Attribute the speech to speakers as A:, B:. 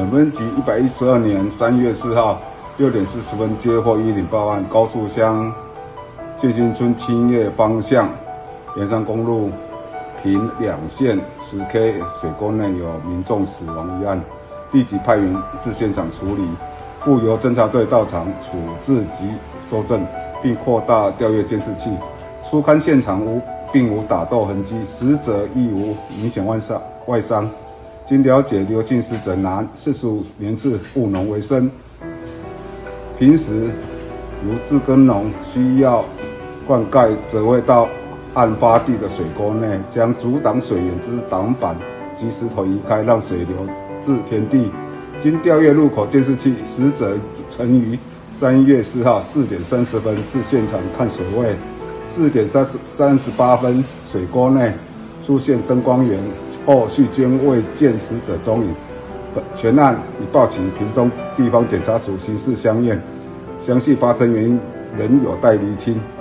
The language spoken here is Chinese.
A: 本分局112年3月4号6点40分接获108报案，高树乡建新村青叶方向沿山公路平2线10K 水沟内有民众死亡一案，立即派员至现场处理，复由侦查队到场处置及搜证，并扩大调阅监视器。初勘现场并无打斗痕迹，死者亦无明显外伤。经了解，刘姓死者男，45年次，务农为生，平时如自耕农需要灌溉，则会到案发地的水沟内，将阻挡水源之挡板及石头移开，让水流至田地。经调阅路口监视器，死者曾于3月4号4点30分至现场看水位，4点38分水沟内出现灯光源，后续均未见死者踪影。全案已报请屏东地方检察署刑事相验，详细发生原因仍有待厘清。